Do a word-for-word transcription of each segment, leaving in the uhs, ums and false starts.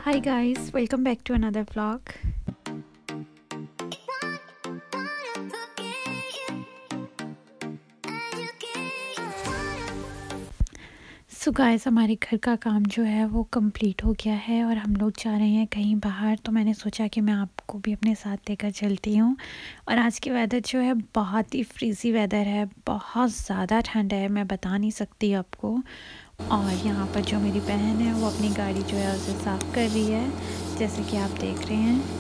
Hi guys, welcome back to another vlog. So guys, हमारे घर का काम जो है वो कंप्लीट हो गया है और हम लोग जा रहे हैं कहीं बाहर। तो मैंने सोचा कि मैं आपको भी अपने साथ लेकर चलती हूँ। और आज की वेदर जो है बहुत ही फ्रीज़ी वेदर है, बहुत ज़्यादा ठंड है, मैं बता नहीं सकती आपको। और यहाँ पर जो मेरी बहन है वो अपनी गाड़ी जो है उसे साफ़ कर रही है, जैसे कि आप देख रहे हैं।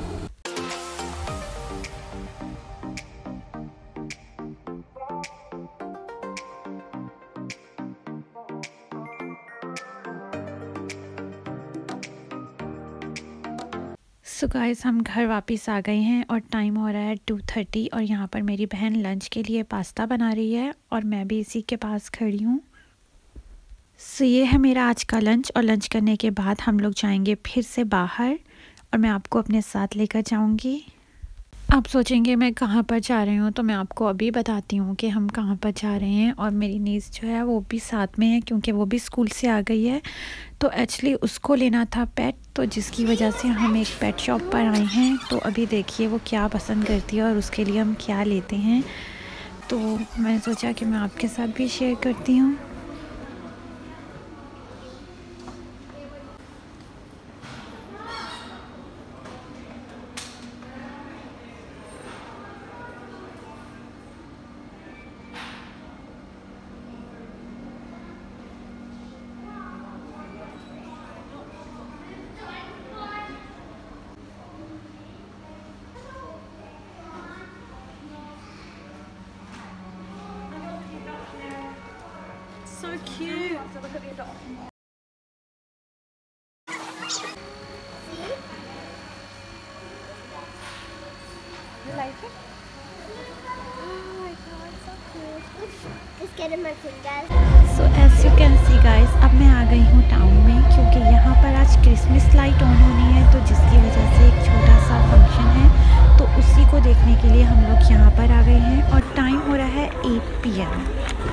सो so गाइस, हम घर वापस आ गए हैं और टाइम हो रहा है टू थर्टी और यहाँ पर मेरी बहन लंच के लिए पास्ता बना रही है और मैं भी इसी के पास खड़ी हूँ। सो so ये है मेरा आज का लंच और लंच करने के बाद हम लोग जाएंगे फिर से बाहर और मैं आपको अपने साथ लेकर जाऊँगी। आप सोचेंगे मैं कहाँ पर जा रही हूँ, तो मैं आपको अभी बताती हूँ कि हम कहाँ पर जा रहे हैं। और मेरी नीस जो है वो भी साथ में है क्योंकि वो भी स्कूल से आ गई है, तो एक्चुअली उसको लेना था पेट, तो जिसकी वजह से हम एक पेट शॉप पर आए हैं। तो अभी देखिए वो क्या पसंद करती है और उसके लिए हम क्या लेते हैं, तो मैंने सोचा कि मैं आपके साथ भी शेयर करती हूँ। So cute. You like it? Oh my god, so cute. Just get in my fingers. So as you can see guys, अब मैं आ गई हूँ टाउन में क्योंकि यहाँ पर आज क्रिसमस लाइट ऑन होनी है, तो जिसकी वजह से एक छोटा सा फंक्शन है, तो उसी को देखने के लिए हम लोग यहाँ पर आ गए हैं और टाइम हो रहा है एट पी एम।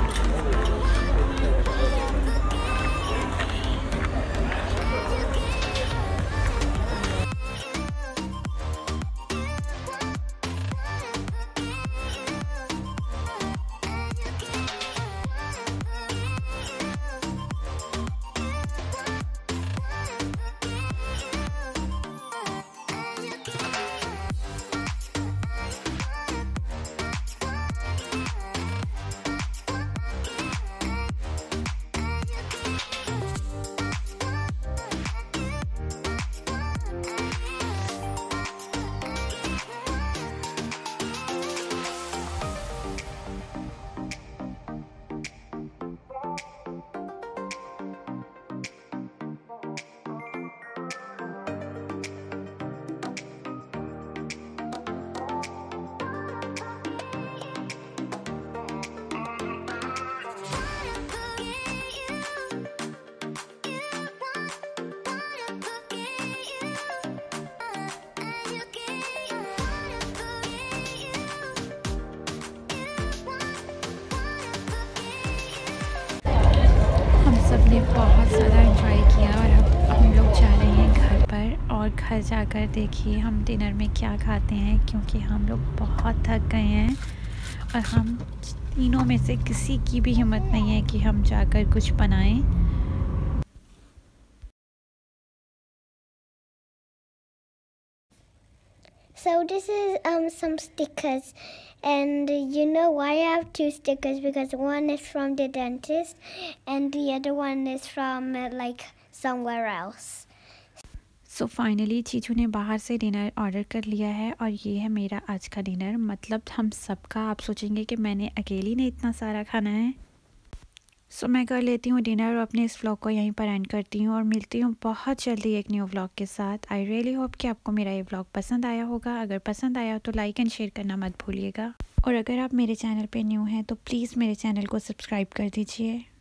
सबने बहुत ज़्यादा एंजॉय किया और अब हम लोग जा रहे हैं घर पर। और घर जाकर देखिए हम डिनर में क्या खाते हैं, क्योंकि हम लोग बहुत थक गए हैं और हम तीनों में से किसी की भी हिम्मत नहीं है कि हम जाकर कुछ बनाएं। So this is um some stickers, and you know why I have two stickers? Because one is from the dentist and the other one is from uh, like somewhere else. So finally चीचू ने बाहर से dinner order कर लिया है और ये है मेरा आज का डिनर, मतलब हम सबका। आप सोचेंगे कि मैंने अकेली ने इतना सारा खाना है। सो so, मैं कर लेती हूँ डिनर और अपने इस व्लॉग को यहीं पर एंड करती हूँ और मिलती हूँ बहुत जल्दी एक न्यू व्लॉग के साथ। आई रियली होप कि आपको मेरा ये व्लॉग पसंद आया होगा। अगर पसंद आया तो लाइक एंड शेयर करना मत भूलिएगा। और अगर आप मेरे चैनल पे न्यू हैं तो प्लीज़ मेरे चैनल को सब्सक्राइब कर दीजिए।